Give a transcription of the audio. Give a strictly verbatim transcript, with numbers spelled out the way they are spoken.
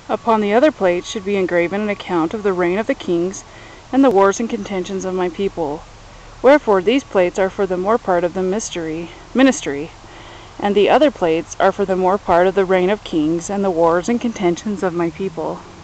Upon the other plates should be engraven an account of the reign of the kings and the wars and contentions of my people. Wherefore these plates are for the more part of the mystery, ministry, and the other plates are for the more part of the reign of kings and the wars and contentions of my people.